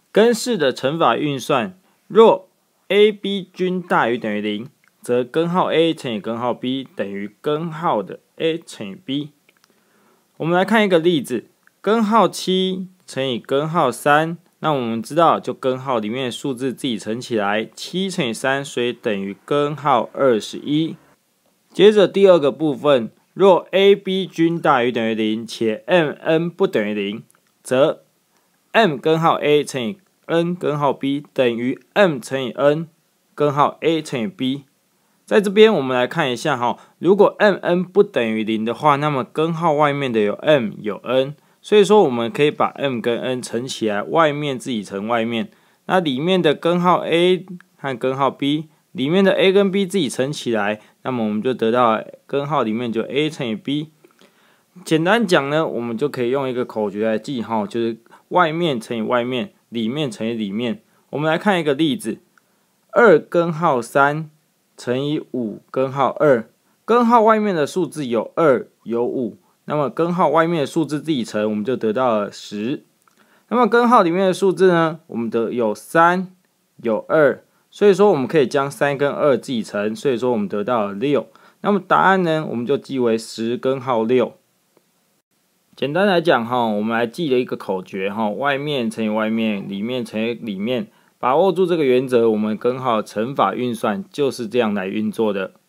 根式的乘法运算，若 a、b 均大于等于0，则根号 a 乘以根号 b 等于根号的 a 乘以 b。我们来看一个例子，根号7乘以根号3，那我们知道就根号里面的数字自己乘起来，7乘以3，所以等于根号21。接着第二个部分，若 a、b 均大于等于0，且 m、n 不等于0，则 m 根号 a 乘以 n 根号 b 等于 m 乘以 n 根号 a 乘以 b。在这边我们来看一下哈，如果 m、n 不等于0的话，那么根号外面的有 m 有 n， 所以说我们可以把 m 跟 n 乘起来，外面自己乘外面，那里面的根号 a 和根号 b， 里面的 a 跟 b 自己乘起来，那么我们就得到根号里面就 a 乘以 b。简单讲呢，我们就可以用一个口诀来记哈，就是外面乘以外面，里面乘以里面。我们来看一个例子，2根号3乘以5根号2，根号外面的数字有2有5，那么根号外面的数字自己乘，我们就得到了10。那么根号里面的数字呢，我们的有3有2，所以说我们可以将3跟2自己乘，所以说我们得到了6。那么答案呢，我们就记为10根号6。简单来讲哈，我们来记了一个口诀哈，外面乘以外面，里面乘以里面，把握住这个原则，我们根号乘法运算就是这样来运作的。